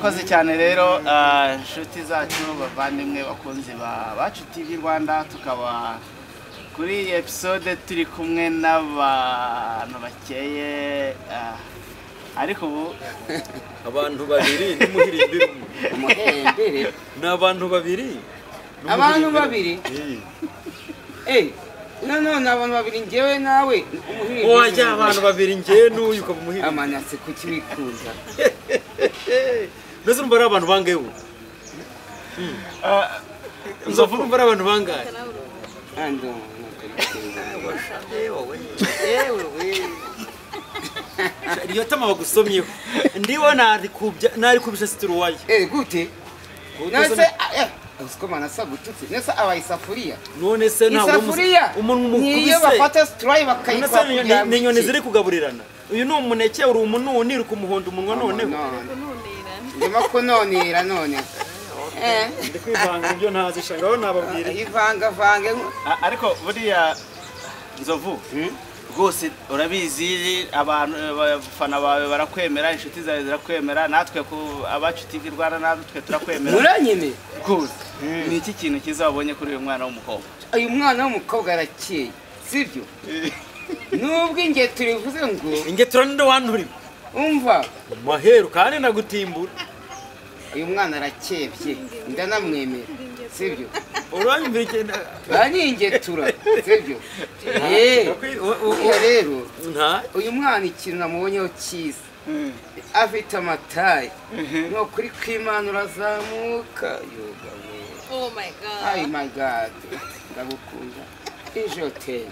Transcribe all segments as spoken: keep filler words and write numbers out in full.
murakoze cyane rero inshuti zacu bavandimwe bakunzi ba Bacu T V Rwanda tukaba kuri episode turi kumwe n'abantu bakeye ariko ubu abantu babiri n'umuhirimbiri umuhembere n'abantu babiri abantu babiri eh no no abantu babiri ngewe nawe umuhirimbiri oya abantu babiri ngewe n'uyu ko umuhirimbiri amanatse kuki wikuza Mbese mbara abantu bangewe Nzovu mbara abantu bangaye ando yewe we Iyo tama bagusomyeho ndiwo nari kubya nari kubisha situruwaye eh gute nase eh usko manasa gututse nese abayisafuriya none se nawe umuntu mukubise niyo bafata stray bakayikwa n'inyoni ziri kugaburirana uyu ni umuneke uri umununi uri kumuhondo umunwa none ndimo kunonera none eh ndi kwivanga ibyo ntazishangaho nababwira ivanga vange ariko buriya Nzovu rwose urabizi abantu abafana bawe barakwemera inshuti zawe zirakwemera natwe ku Abacu T V Rwanda natwe turakwemera uranyeme rwose ni iki kintu kizabonye kuri uyu mwana w'umukobwa uyu mwana w'umukobwa arakeye sibyo nubwo inge turivuze ngo inge turande wanturi umva maheru kandi nagutimbura uyu mwana arakebye ndanamwemera sibyo uranyumvira cyane baningetura sibyo eh rero nta uyu mwana ikintu namubonyeho cyiza afite amataye no kuri kwimana urazamuka yoga oh my god ay my god ndagukunda ijote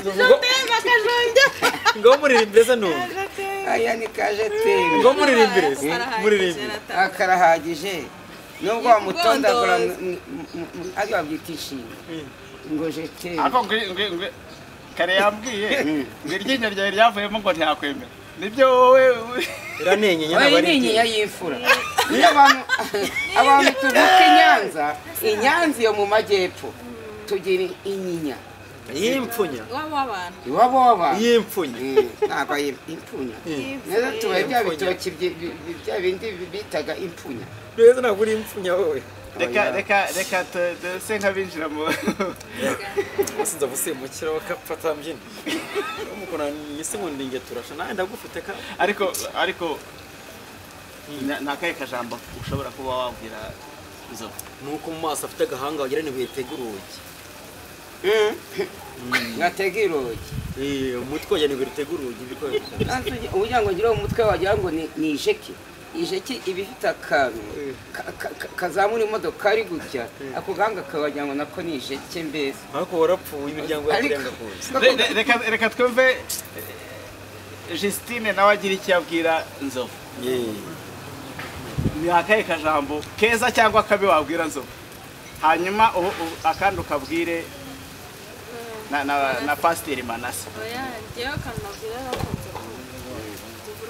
ngo muririmbire no aya ni kajete ngo muririmbire muririmbire akarahagije nubwo wamutondagura ari wabyitishimye ngo jete ako ngwe kare yambwiye ngo iryinyo ryawe ryavuyemo ngo ntakwemera nibyo wowe iranenye nyana bari inyinya y'imfura niyo abantu abantu tuvuka inyanza inyanza yo mu majyepfo tugira inyinya yimfunya wabo abantu iwabo w'abantu yimfunya ntabwo yimfunya neza tubaye bya bitoki bya bindi bitaga imfunya neza ntabwo uri imfunya wowe reka reka reka se nkabinjira mu sinza gusemukira bakapfata mbyina umukona nyise ngo ndinge turasha nawe ndagufite ka ariko ariko nakaye kajambo ushobora kuba wabwira Nzovu nuko mu maso afite gahanga wagira ni biteguruki ngatega irogi eh umutwe wagira ni biteguruki biko ubugira ngo ngira umutwe wagira ngo ni ijeki ijeki ibifite akantu kazamura imodoka ari gutya ako ganga kawagira ngo nako ni ijeki mbese ariko warapfuye imiryango yakurenga kuza reka reka twumve Justine nawe agira iki yabwira Nzovu ni akaye kajambo keza cyangwa kabi wabwira Nzovu hanyuma akandi ukabwire na na na Pastor Manase oya ngiye akanabwira abakunze tugura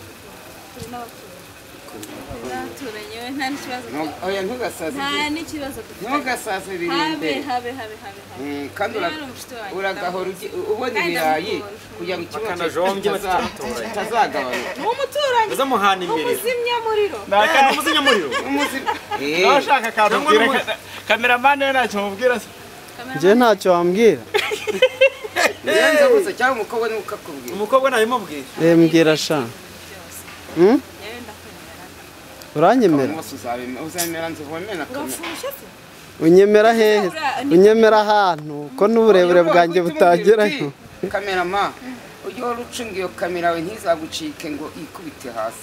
naturanye we nta n'ikibazo oya ntugasaze nta n'ikibazo ntugasaze birinde habe habe habe habe kandi uragahora ubona ibirayi kugira ngo ikibazo kitazagabanuka umuturanyi uzamuhana imbere umuzimya muriro nakana umuzimya muriro eh nashaka kadubwira cameraman we ntacyo mubwira se je ntacyo wambwira yanze gusa cyangwa umukobwa ni ukakubwira umukobwa nayo mubwira eh mbwira sha hm uranyemera uzamera nzuvomena unyemera hehe unyemera ahantu ko n'uburebure bwanjye butagerayo kamerama ujye urucunga iyo kamera we ntizagucike ngo ikubite hasi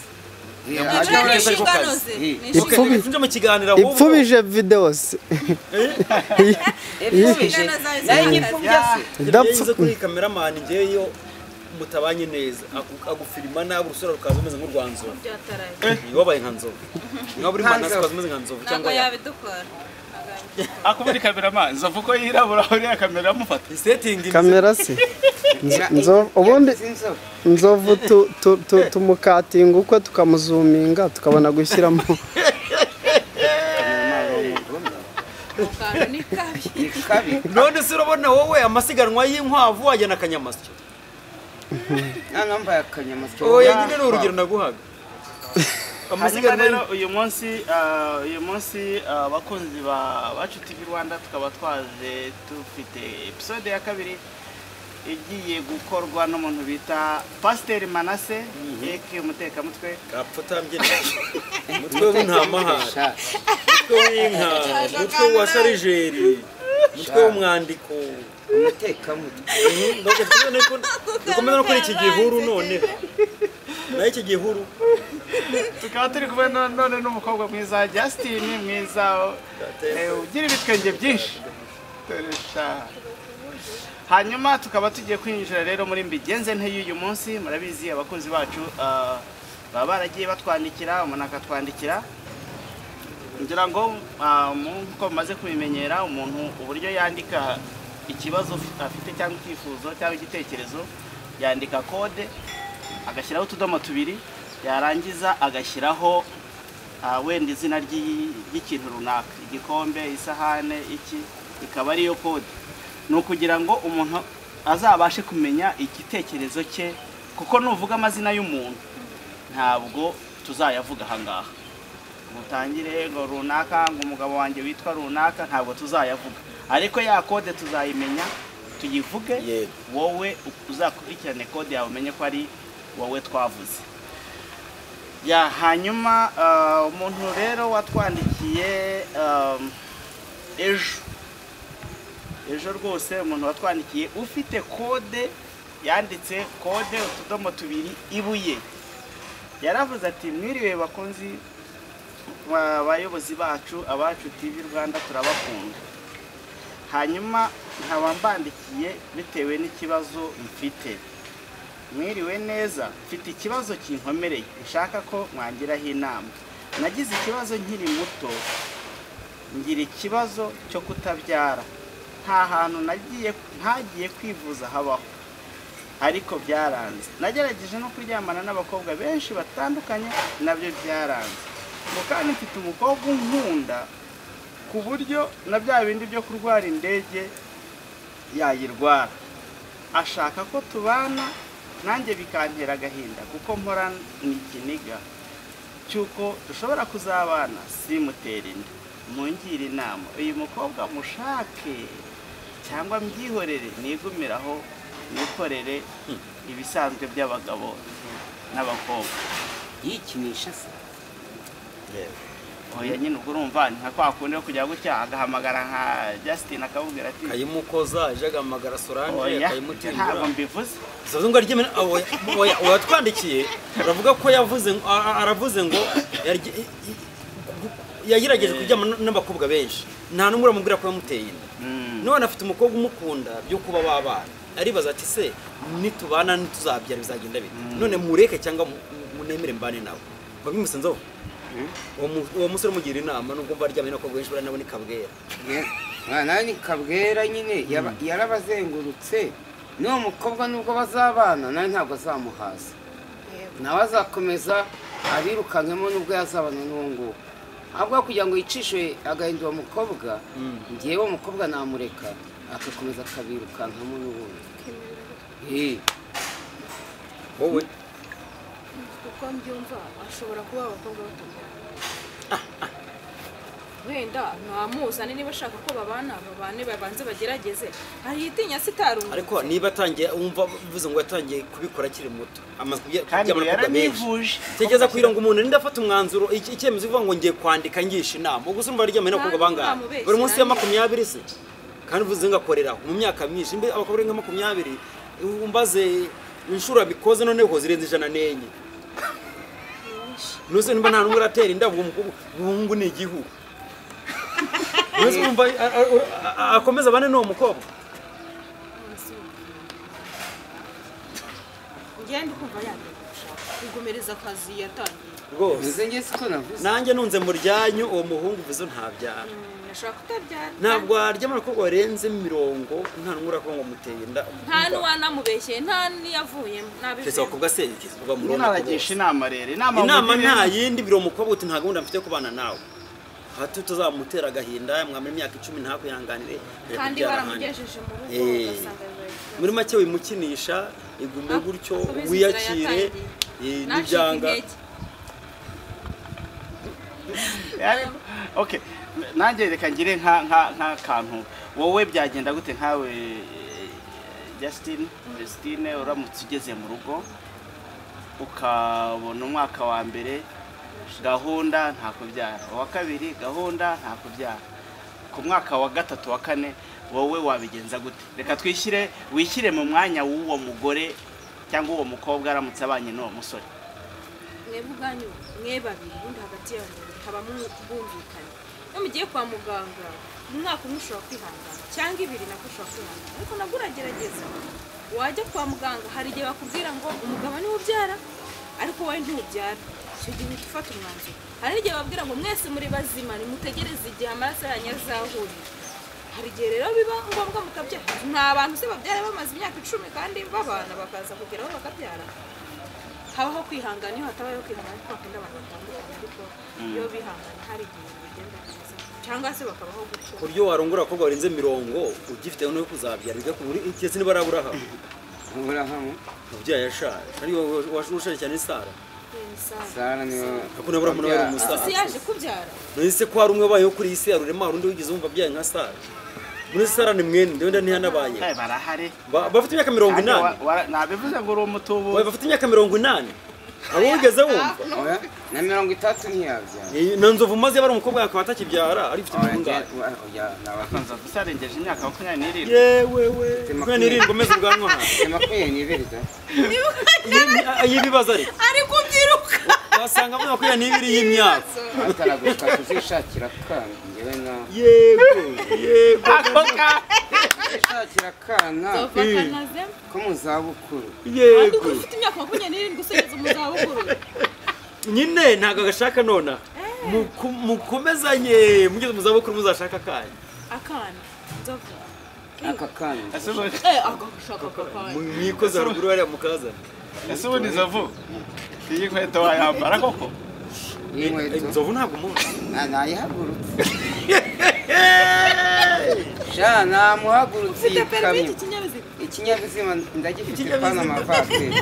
ipfubije video se idapfa kuri cameraman ngeyo mutabanye neza agufilima nawe urusura rukaza umeze nk'urwanzo eh wabaye nkanzovu ngaburi mana zimeze nkanzovu cyangwa yabidukora akubiri cameraman Nzovu ko yirabura uri kamera mufata setting kamera se Nzovu ubundi Nzovu tumukatinga uko tukamuzuminga tukabona gushyiramo none se urabona wowe amasiganwa y'inkwavu wajyana akanyamasyo namba yakanyamasyo oya nyine urugero naguhaga hanyuma rero uyu munsi ah, uyu munsi ah, abakunzi ba Bacu T V Rwanda tukaba twaje dufite episode ya kabiri igiye gukorwa n'umuntu bita Pasiteri Manase yeke umutekamutwe kapfutambye umutwe w'intamahara umutwe w'inka umutwe wa sarijeri umutwe w'umwandiko umutekamutwe ndoke tubone ko dukomeza no kuri iki gihuru none nayo iki gihuru tukaba turi kumwe none n'umukobwa mwiza Justin mwiza eh, ugira ibitwenge byinshi Teresha. Hanyuma tukaba tugiye kwinjira rero muri mbigenze nte y'uyu munsi murabizi abakunzi bacu ah, baba baragiye batwandikira umuntu akatwandikira ngira ngo ah, muko maze kubimenyera umuntu uburyo yandika ikibazo afite cyangwa icyifuzo cyangwa igitekerezo yandika kode agashyiraho utudomo tubiri yarangiza agashyiraho ah, wenda izina ry'ikintu runaka igikombe isahane iki ikaba ariyo kode ni ukugira ngo umuntu azabashe kumenya igitekerezo cye kuko nuvuga amazina y'umuntu ntabwo tuzayavuga ahangaha mutangire ngo runaka ngo umugabo wanjye witwa runaka ntabwo tuzayavuga ariko ya kode tuzayimenya tuyivuge wowe uzakurikirane kode yawe umenye ko ari wowe twavuze ya hanyuma uh, umuntu rero watwandikiye um, ejo ejo rwose umuntu watwandikiye ufite kode yanditse kode utudomo tubiri ibuye yaravuze ati mwiriwe bakunzi abayobozi bacu Abacu T V Rwanda turabakunda hanyuma nkaba mbandikiye bitewe n'ikibazo mfite mwiriwe neza mfite ikibazo kinkomereye nshaka ko mwangiraho inama nagize ikibazo nkiri muto ngira ikibazo cyo kutabyara nta hantu nagiye ntagiye kwivuza habaho ariko byaranze nagerageje no kuryamana n'abakobwa benshi batandukanye nabyo byaranze ngo kandi mfite umukobwa unkunda ku buryo na bya bindi byo kurwara indege yayirwara ashaka ko tubana nanjye bikantera agahinda kuko mpora n'ikiniga cyuko dushobora kuzabana simutera inda mungire inama uyu mukobwa mushake cyangwa mbyihorere nigumiraho nikorere ibisanzwe by'abagabo n'abakobwa yikinisha se oya nyine ubwo urumva nka kwa kundi kujya gutya agahamagara nka Justin akabubwira ati kayimukoza aje agamagara Solange akayimutira ntabwo mbivuze savuze ngo arye oya oya twandikiye uravuga ko yavuze aravuze ngo yagerageje kuryama n'abakobwa benshi nta numwe uramubwira ko yamuteye inda none afite umukobwa umukunda byo kuba babana aribaza ati se nitubana nituzabyara bizagenda bite none mureke cyangwa munemere mbane nawe babimusenzaho uwo musore mugira inama nubwo baryamye n'abakobwa benshi bari nabo ni kabwera nawe ni kabwera nyine yarabazengurutse n'uwo mukobwa nubwo bazabana nawe ntabwo azamuhaza nawe azakomeza abirukankemo nubwo yazabana n'uwo nguwo ahubwo kugira ngo yicishe agahinda uwo mukobwa ngewe uwo mukobwa namureka agakomeza akabirukankamo n'ubundi wowe uko mbyumva ashobora kuba abakobwa batandukanye wenda ntamuzane niba ashaka ko babana babane babanze bagerageze aritinya sitarumva ariko niba atangiye wumva bivuze ngo yatangiye kubikora akiri muto kandi yaranivuje tegeza kugira ngo umuntu ninde afata umwanzuro icyemezo uvuga ngo ngiye kwandika ngisha inama ubwo urumva ryamye n'abakobwa bangahe buri munsi ya makumyabiri se kandi uvuze ngakorera mu myaka myinshi mbe abakobwa nka makumyabiri umbaze inshuro bikoze noneho zirenze ijana n'enye nuze nimba nta numwe uratera indabo umuhungu ni igihugu nuze umva akomeza bane n'uwo mukobwa ngende kumva yandi kugumereza akazi yatangiye rwose nanjye nunze mu ryanyu uwo muhungu uvuze ntabyara nashaka kutabyara ntabwo aryamana ko barenze mirongo nta numwe ko ngo muteye inda nta nuwanamubeshye nta niyavuye nabivuye kese bakubwa se kivuga mu rundi nabagisha inama rero inama inama nta yindi biro mukobwa uti nta gahunda mfite kubana nawe hato tuzamutera agahinda mwamara imyaka icumi nta kuyanganire kandi baramugejeje mu rugo ugasanga muri make wimukinisha igume gutyo wiyakire n'ibyanga ariko okay nanjye reka ngire nka nka nk'akantu wowe byagenda gute nkawe Justin Justine uramutse ugeze mu rugo ukabona umwaka wa mbere gahunda nta kubyara uwa kabiri gahunda nta kubyara ku mwaka wa gatatu wa kane wowe wabigenza gute reka twishyire wishyire mu mwanya w'uwo mugore cyangwa uwo mukobwa aramutse abanye n'uwo musore mwebwe ubwanyu mwe babiri ubundi hagati yanyu habamo ubwumvikane iyo mugiye kwa muganga umwaka umwe ushobora kwihangana cyangwa ibiri nako ushobora kwihangana ariko nabwo uragerageza wajya kwa muganga hari igihe bakubwira ngo umugabo niwe ubyara ariko wowe ntubyara icyo gihe uhita ufata umwanzuro hari igihe babwira ngo mwese muri bazima nimutegereze igihe amaraso yanyu azahurira hari igihe rero biba ngombwa mukabyara nta bantu se babyara bamaze imyaka icumi kandi babana bakaza kugeraho bakabyara habaho kwihangana iyo hatabayeho kwihangana kuko bakunda abantu batandukanye ariko iyo bihangana hari igihe bigenda neza cyangwa se bakabaho gutyo kuryo warongora abakobwa barenze mirongo ugifite no kuzabyara biga kuri ikese niba araburaha uburahamu ubyaye yashaje ari washushaje cyane Sara Sara niyo akuna bura muntu bari umusaza ese yaje kubyara nise ko hari umwe bayo kuri isi yarurema urundi wigize umva byaye nka Sara muri Sara ni mwene ndenda ntihanabaye eh barahari bafite imyaka mirongo inani nabivuze ngo uri umutubu we bafite imyaka mirongo inani abo wigeze wumva na mirongo itatu ntiyabyara na nzovu maze bari umukobwa yakaba atakibyara ari ufite umuganga bakanza gusarengeje imyaka makumyabiri n'irindwi yewe we makumyabiri n'irindwi umeze ubwanwa ha makumyabiri n'ibiri da yibibaza ari ari kubyiruka wasanga muri makumyabiri n'ibiri y'imyaka ataraguka tuzishakira kandi ngewe na yego yego ishakira kana ko mu zabukuru yego ufite imyaka makumyabiri n'irindwi usegeze mu zabukuru nyine ntago agashaka nona mukomezanye mugeze mu zabukuru muzashaka akanya akana nzovu aka kana eh agashaka akana mwikoze haruguru hariya mukazana ese ubundi Nzovu iyi nkweto wayambara koko Nzovu ntabwo umuntu nayihagurutse sha namuhagurutse ikamyo ikinyabiziga ndagifite pana amavatiri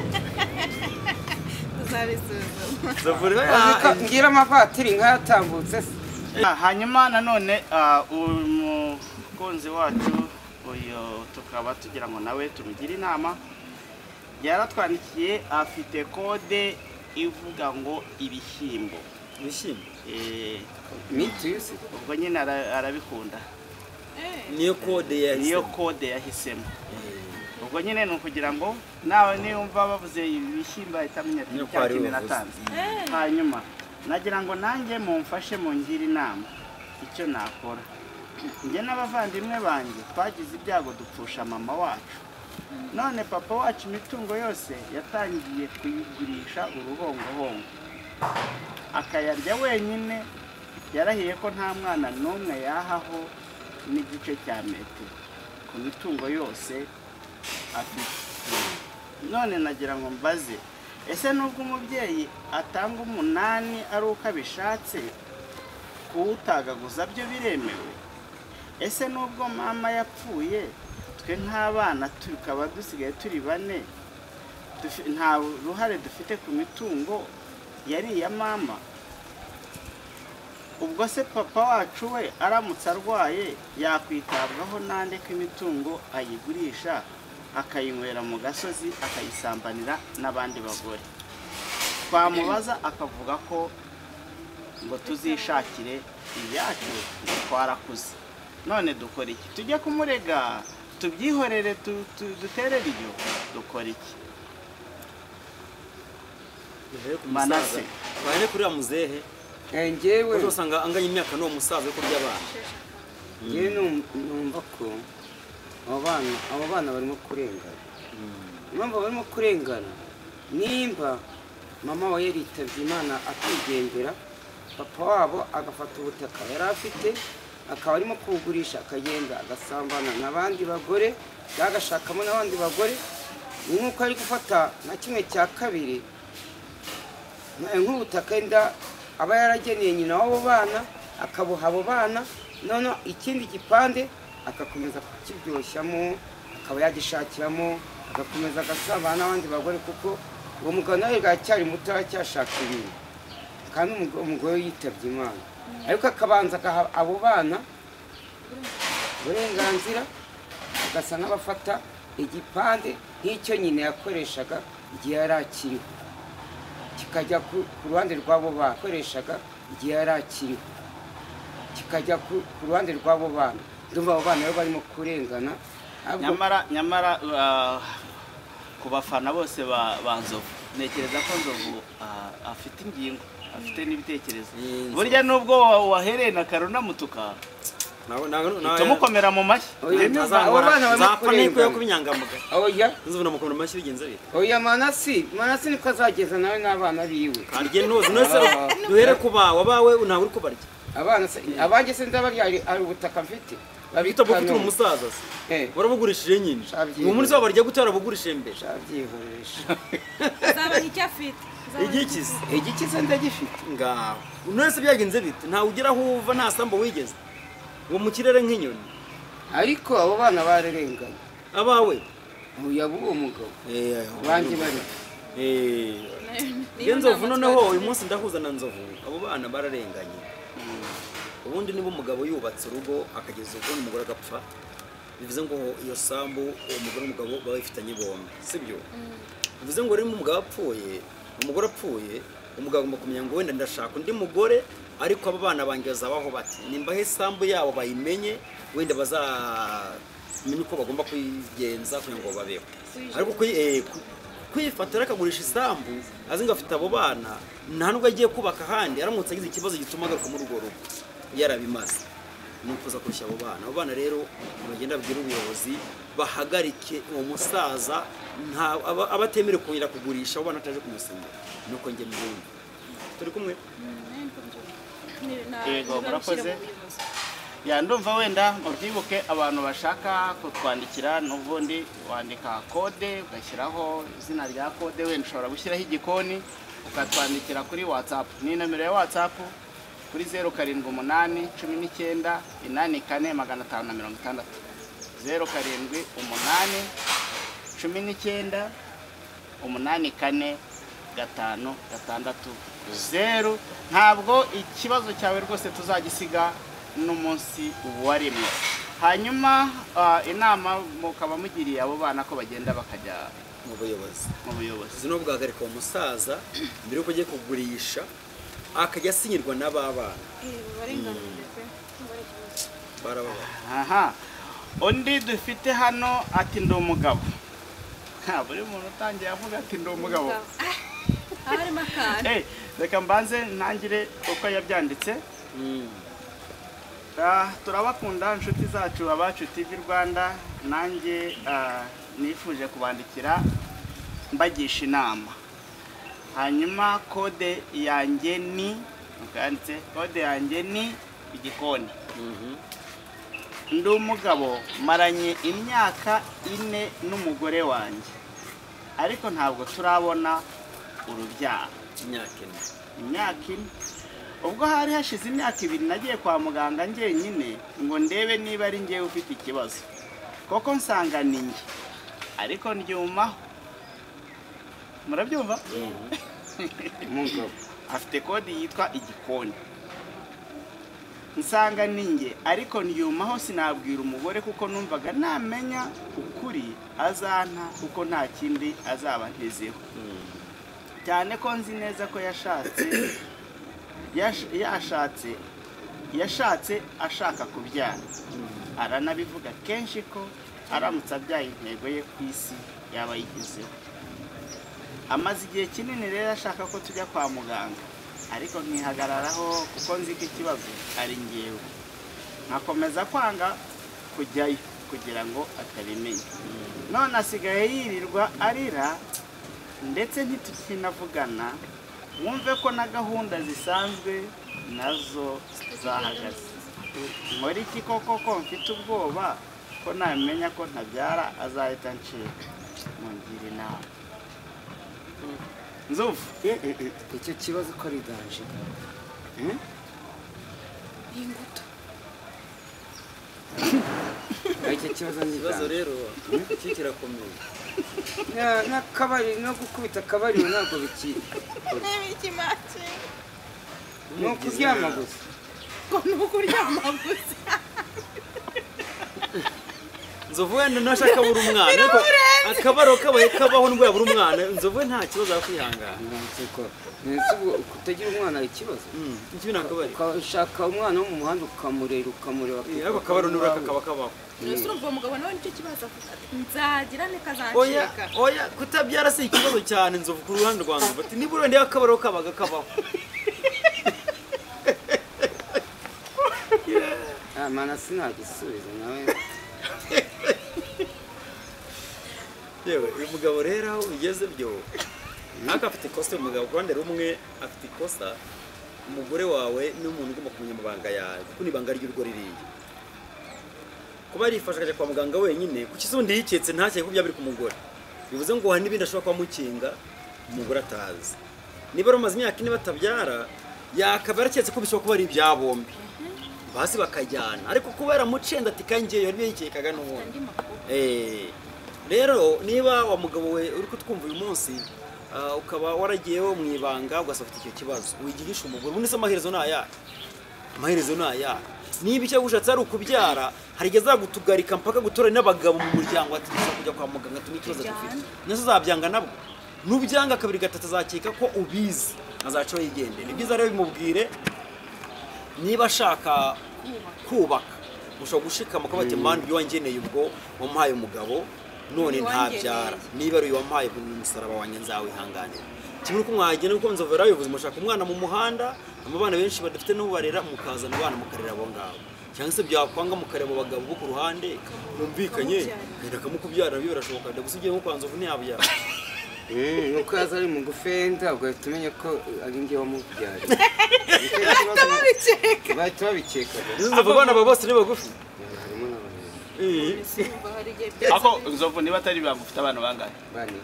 ngira amavatiri nkayatambutse hanyuma nanone umukunzi wacu uyu tukaba tugira ngo nawe tumugire inama yaratwandikiye afite kode ivuga ngo ibishyimbo ibishyimbo eh mituyusi ubwo nyine arabikunda niyo kode yahisemo niyo kode yahisemo ubwo nyine ni ukugira ngo nawe niyumva bavuze ibishyimbo itamenya cyane natanze hanyuma nagira ngo nanjye mumfashe mungire inama icyo nakora njye n'abavandimwe banjye twagize ibyago dupfusha mama wacu none papa wacu imitungo yose yatangiye kuyigurisha uruhongohongo akayarya wenyine yarahiye ko nta mwana n'umwe yahaho n'igice cya metero ku mitungo yose afite none nagira ngo mbaze ese nubwo umubyeyi atanga umunani ari uko abishatse kuwutagaguza byo biremewe ese nubwo mama yapfuye twe nk'abana tukaba dusigaye turi bane nta ruhare dufite ku mitungo yari iya mama ubwo se papa wacu we aramutse arwaye yakwitabwaho nande ko imitungo ayigurisha akayinywera mu gasozi akayisambanira n'abandi bagore twamubaza akavuga ko ngo tuzishakire ibyacu twarakuze none dukora iki tujye kumurega tubyihorere duterere ibyo dukora iki manase bane kuri amuzehe ngewe usanga anganya imyaka n'uwo musaza yo kurya abana ngewe numva ko abo bana abo bana barimo kurengana impamvu barimo kurengana nimba mama we yaritabye Imana akigendera papa wabo agafata ubutaka yari afite akaba arimo kubugurisha akagenda agasambana n'abandi bagore agashakamo n'abandi bagore ni nk'uko ari gufata na kimwe cya kabiri nk'ubutaka inda aba yarageneye nyina w'abo bana akabuha abo bana none ikindi gipande agakomeza kukibyoshyamo akaba yagishakiramo agakomeza agasambana n'abandi bagore kuko uwo mugabo nawe bwacyari muto aracyashaka ibintu kandi umugore yitabye Imana ariko akabanza agaha abo bana uburenganzira agasa nk'abafata igipande nk'icyo nyine yakoreshaga igihe yari akiriho kikajya ku ruhande rw'abo bana yakoreshaga igihe yari akiriho kikajya ku ruhande rw'abo bana ndumva abo bana rero barimo kurengana nyamara nyamara ku bafana bose ba Nzovu ntekereza ko Nzovu afite ingingo afite n'ibitekerezo burya nubwo wahereye na Karuna mutuka tumukomera mu mashyi zapfa niko yo kubinyangamuga oya nzubona mukomera mu mashyi bigenze bite oya Manasi Manasi niko azageza nawe n'abana biwe arye ntuzi nose duhere kuba wabawe ntawe uri kubarya abana abanjye se ndabarya ari ubutaka mfite babita bufite umusaza se barabugurishije nyine uwo muri zabo barya gutara bugurishije mbere shabyihoresha azabona icyo afite igikize igikize ndagifite ngaho nose byagenze bite ntawe ugira aho uva nta sambo wigeze uwo mu kirere nk'inyoni ariko abo bana bararenganye abawe uya buwo mugabo eh banjye bari eh Nzovu noneho uyu munsi ndahuza na Nzovu abo bana bararenganye ubundi niba umugabo yubatse urugo akageza ubwo umugore agapfa bivuze ngo iyo sambu uwo mugore n'umugabo baba bifitanye bombi sibyo bivuze ngo rero umugabo apfuye umugore apfuye umugabo agomba kumenya ngo wenda ndashaka undi mugore ariko aba bana banjye bazabaho bati nimba he sambu yabo bayimenye wenda bazamenye uko bagomba kwigenza kugira ngo babeho ariko kwifatira akagurisha isambu azi ngo afite abo bana nta nubwo agiye kubaka ahandi aramutse agize ikibazo gituma agaruka muri urwo rugo yarabimaze nukuza kurusha abo bana abo bana rero bagenda babwira ubuyobozi bahagarike uwo musaza nta abatemere kongera kugurisha abo bana ataje kumusinyira nuko nge mbumva turi kumwe yego murakoze ya ndumva wenda mubyibuke abantu bashaka kutwandikira n'ubundi wandika kode ugashyiraho izina rya kode wenda ushobora gushyiraho igikoni ukatwandikira kuri WhatsApp ni nomero ya WhatsApp kuri zeru karindwi umunani cumi n'icyenda inani kane magana atanu na mirongo itandatu zeru karindwi umunani cumi n'icyenda umunani kane gatanu gatandatu zeru ntabwo ikibazo cyawe rwose tuzagisiga n'umunsi wa rimwe hanyuma inama mukaba mugiriye abo bana ko bagenda bakajya mu buyobozi mu buyobozi zino bwagarika uwo musaza mbere yuko ugiye kugurisha akajya asinyirwa n'ababana aha undi dufite hano ati ndi umugabo buri muntu utangiye avuga ati ndi umugabo reka mbanze ntangire uko yabyanditse turabakunda inshuti zacu abacu T V Rwanda nanjye nifuje kubandikira mbagisha inama hanyuma kode yanjye ni ukanditse kode yanjye ni igikoni ndi umugabo maranye imyaka ine n'umugore wanjye ariko ntabwo turabona urubyaro imyaka ine imyaka ine ubwo hari hashize imyaka ibiri nagiye kwa muganga njyenyine ngo ndebe niba ari njyewe ufite ikibazo koko nsanga ni njye ariko ndyumaho murabyumva umugabo afite kode yitwa igikoni nsanga ni njye ariko ndyumaho sinabwira umugore kuko numvaga namenya ukuri azanta kuko nta kindi azaba ntezeho cyane ko nzi neza ko yashatse yashatse yashatse ashaka kubyara aranabivuga kenshi ko aramutse abyaye intego ye ku isi yaba yigezeho amaze igihe kinini rero ashaka ko tujya kwa muganga ariko nkihagararaho kuko nzi ko ikibazo ari ngewe nkakomeza kwanga kujyayo kugira ngo atabimenya none asigaye yirirwa arira ndetse ntitukinavugana wumve ko na gahunda zisanzwe nazo zahagaze muri iki koko ko mfite ubwoba ko namenya ko ntabyara azahita ncika mungire inama Nzovu icyo kibazo ko ari danje imbuto icyo kibazo ni ikibazo rero iki kirakomeye n'akabari no gukubita akabari ntabwo bikiri n'ibikimaki ni ukuryama gusa ngo ni ukuryama gusa Nzovu wenda nashaka buri umwana ariko akabaro kabaye kabaho nubwo yabura umwana Nzovu nta kibazo yakwihangana Ntsiko nese kutagira umwana ikibazo iki nakabari ukashaka umwana wo mu muhanda ukamurera ukamureba ariko akabaro nubwo kakaba kabaho Nese urumva umugabo nawe nicyo kibazo afite nzagira ne oya kazanshika oya kutabyara si ikibazo cyane Nzovu ku ruhande rwa Nzovu ati nibura ndi akabaro kabaga kabaho ah mana sinagisubiza nawe yewe uyu mugabo rero aho ugeze byo naka afite ikosa umugabo ku ruhande rumwe afite ikosa umugore wawe n'umuntu ugomba kumenya amabanga yawe kuko nibanga ry'urugo ririye kuba yarifashe akajya kwa muganga wenyine kuki sundi yiketse ntakeye ko byabiri ku mugore bivuze ngo hari n'ibindi ashobora kuba mukinga umugore atazi niba rumaze imyaka ine batabyara yakaba yaraketse ko bishobora kuba ari ibya bombi basi bakajyana ariko kuba yaramucenda ati kangiye yari yikekaga n'ubundi eh rero niba wa mugabo we uri kutwumva uyu munsi ukaba waragiyeho mu ibanga ugasafata icyo kibazo wigigisha umugore ubundi se amaherezo naya amaherezo naya niba icyo gushatse ari ukubyara harigeze agutugarika mpaka gutora n'abagabo mu muryango ati kujya kwa muganga tumi kibazo dufite nazo zabyanga nabwo nubyanga kabiri gatatu azakeka ko ubizi azaco yigende ni byiza rero bimubwire niba ashaka kubaka ushobora gushikama ko bati man byo wangeneye ubwo wamuhaye umugabo none ntabyara niba ari wampaye umusaraba wanjye nzawihanganira kimwe ko mwagena uko Nzovu yarabivuze mushaka umwana mu muhanda amabana benshi badafite no barera mukazana abana mukarera abo ngabo cyangwa se byakwanga mukareba abagabo bo ku ruhande numvikanye kandi akamukubyara biyo birashoboka ndagusigiye nko kwa Nzovu ntiyabyara Mm, nuko yaza ari mugufenda ugahita umenya ko ari ngiye wamubyara. Babiceka. Bahita babikeka. Nzovu abana ba bose ni bagufi. Harimo n'abana. Eh. Simba hari igihe bya ako Nzovu niba atari bagufite abantu bangahe Bane.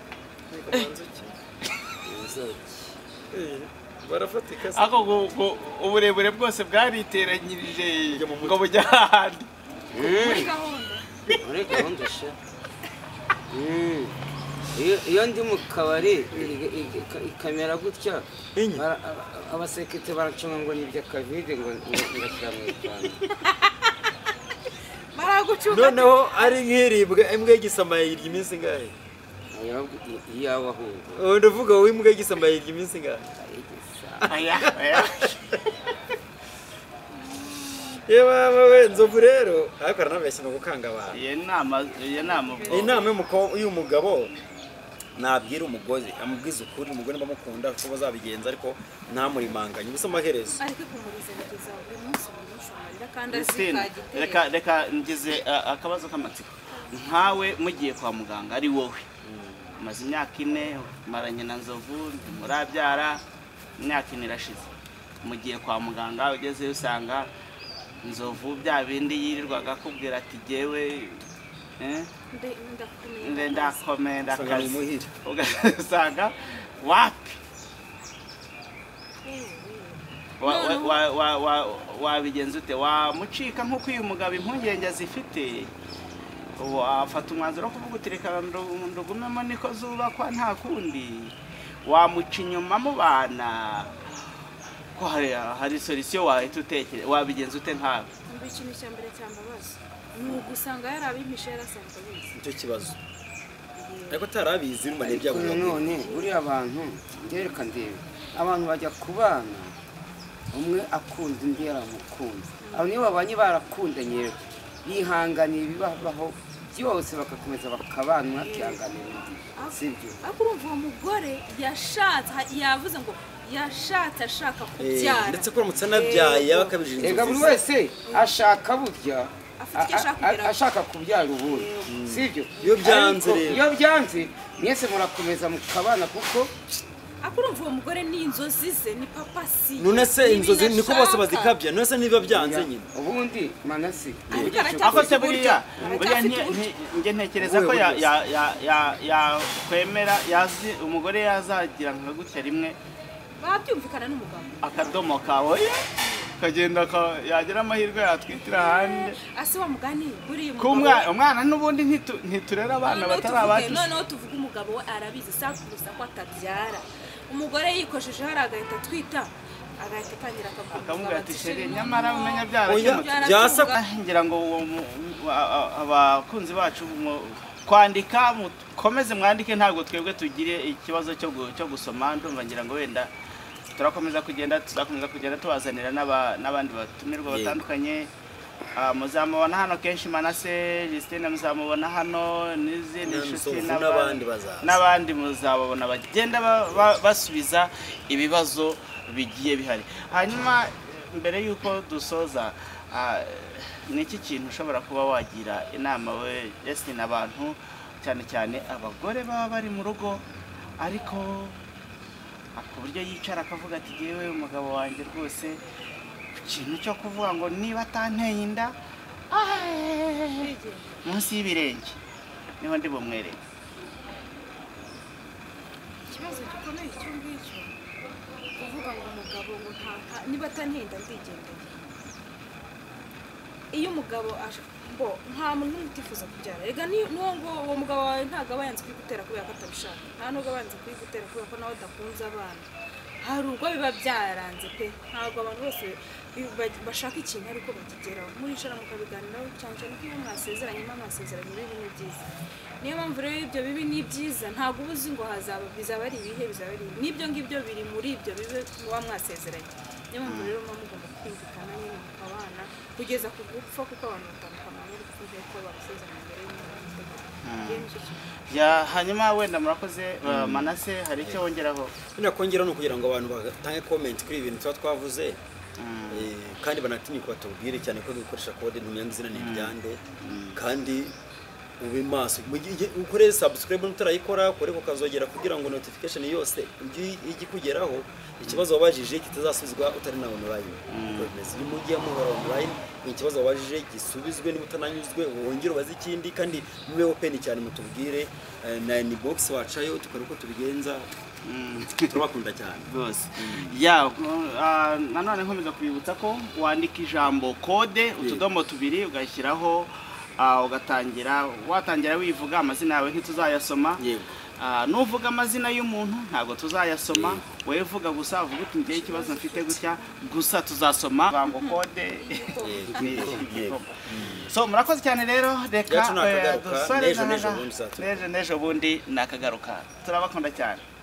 Eh. Barafatika se. ako gu- gu- uburebure bwose bwariteranyirije ngo bujya ahandi muri gahunda. Muri gahunda sha. Mm. Iyo- iyo ndi mu kabari i- i- i- ikamera gutya Inye. bara- aba- abasekete baracunga ngo ni iby'akavide ngo ngashyira mu ipantaro. Baragucuka. Noneho ari nk'iribwa imbwa y'igisamaye yirya iminsi ngahe? iyawe ahubwo Oh ndavuga wowe imbwa y'igisamaye yirya iminsi ngahe? aya aya Yewe we Nzovu rero ariko aranabeshya no gukanga abantu. iyo nama iyo nama Iyi nama y'umukobwa y'umugabo nabwira umugozi amubwiza ukuri umugore bamukunda ko bazabigenza ariko ntamurimanganye gusa amaherezo. Ariko kumuriza bigeza buri munsi buri munsi amarira kandi Christine, azikagitera. reka reka ngize uh, akabazo k'amatsiko nkawe mugiye kwa muganga ari wowe umaze imyaka ine maranye na Nzovu murabyara imyaka ine irashize mugiye kwa muganga ugezeyo usanga Nzovu bya bindi yirirwaga akubwira ati jewe eh Nde ndakumenya. nde ndakomenda Usanga ni akazi muhire. ugasanga wapi wa- wa- wa- wa- wa- wabigenza ute wamucika nk'uko uyu mugabo impungenge zifite wafata umwanzuro wo kuvuga uti reka ndu- ndugumemo niko zubakwa nta kundi wamuca inyuma mu bana ko hari hari solution wahita utekere wabigenza ute nkawe Umva ikintu cya mbere cyambabaza ni ugusanga yarabimpishe yarasanzwe abizi. Nicyo kibazo. Ariko tarabizi rumane byabo. ariko none buriya abantu ngereka ndebe abantu bajya kubana umwe akunda undi yaramukunda abo nibo babanye barakundanye bihanganiye ibibabaho byose bagakomeza bakabana umwe akihanganira undi sibyo Ariko urumva uwo mugore yashatse ha- yavuze ngo yashatse ashaka Eh kubyara. ndetse ko uramutse anabyaye yabakabije ega buri wese ashaka burya Afite icyo ashaka a- a- kugeraho. ashaka kubyara ubundi sibyo Iyo byanze Ariko rero. iyo byanze mwese murakomeza mukabana kuko Ariko urumva uwo mugore ni inzozi ze ni papa si. none se Ni inzozi ibintu niko bose ashaka. bazikabya none se niba byanze nyine. ubundi manasi Ariko uvugisha aracyafite ako se uburyo. buriya Aracyafite buriya nti- uburyo. nti- njye ntekereza ko ya- ya- ya- ya- yakwemera yazi umugore yazagira nka gutya rimwe Babyumvikana n'umugabo. akadomo kawe kagenda ka- yagira amahirwe yatwitira ahandi Ase wa mugani buriya ko umwana umwana n'ubundi ntitu- ntiturera abana Noneho batari tuvuge- abacu noneho tuvuge umugabo we arabizi sakurusa ko atabyara umugore yikosheje hari agahita atwita agahita atangira akamubwira ati sheri nyamara umenya oya byarakemutse byasa ngira ngo uwo mu- a- a- abakunzi bacu mu- kwandika mukomeze mwandike ntabwo twebwe tugire ikibazo cyo gu- cyo gusoma ndumva ngira ngo wenda turakomeza kugenda tuzakomeza kugenda tubazanira n'aba- n'abandi batumirwa Yego. batandukanye. Ah, muzamubona hano kenshi Manase Justine muzamubona hano n'izindi Na nshuti Nsovu n'aba- n'abandi bazaza. n'abandi muzababona bagenda ba- ba- basubiza ibibazo bigiye bihari. Hanyuma mbere y'uko dusoza ah, ni iki kintu ushobora kuba wagira inama we Justine abantu cyane cyane abagore baba bari mu rugo ariko ku buryo yicara akavuga ati yewe umugabo wanjye rwose ikintu cyo kuvuga ngo niba atanteye inda ah, munsi y'ibirenge niho ndi bumwereke. ikibazo gikomeye icyo ngicyo kuvuga ngo umugabo ngo nta nta- niba atantenda ndigendeye iyo umugabo aje bo nta muntu n'umwe utifuza kubyara rega ni n'uwo ngo uwo mugabo wawe ntabwo aba yanze kuyigutera kubera ko atabishaka nta nubwo aba yanze kuyigutera kubera ko nawe adakunze abana hari ubwo biba byaranze pe ntabwo abantu bose bi- ba- bashaka ikintu ariko bakigeraho muricara mukabiganiraho cyane cyane ko iyo mwasezeranye muba mwasezeranye bibi ni byiza niyo mpamvu rero ibyo bibi ni byiza ntabwo uba uzi ngo hazaba bizaba ari ibihe bizaba ari ibi n'ibyo ngibyo biri muri ibyo bibi muba mwasezeranye niyo mpamvu rero muba mugomba kumvikana nyine mukabana kugeza ku gupfa kuko abantu batandukana n'urupfu nk'uko babisezeranye mbere y'imibonano rero nicyo kintu Ya hanyuma wenda murakoze uh, Manase hari icyo wongeraho. binakongera no kugira ngo abantu batange comment kuri ibintu tuba twavuze eh, kandi banatinye ko batubwire cyane ko dukoresha code ntumyanga izina ni ryande kandi ube maso mu gihe ukore subscribe nutarayikora kore ko kazogera kugira ngo notification yose igi kugeraho ikibazo wabajije kitazasubizwa utari na online bimeze ni mu gihe muhora online ikibazo wabajije gisubizwe ni utananyuzwe wongera ubaze ikindi kandi mube open cyane mutubwire eh, na ni box wacayo tukari uko tubigenza turabakunda cyane Rwose. Ya uh, nanone nkomeza kubibutsa ko wandika ijambo code utudomo tubiri ugashyiraho uh, ugatangira watangira wivuga amazina yawe ntituzayasoma. yego Uh, nuvuga amazina y'umuntu ntabwo tuzayasoma wewe vuga gusa uvuga uti ngiye ikibazo mfite gutya gusa tuzasoma bango code yego so murakoze cyane rero reka Yacu nakagaruka, dusore n'ejo na- n'ejo bundi zatubwira. n'ejo n'ejo bundi nakagaruka turabakunda cyane.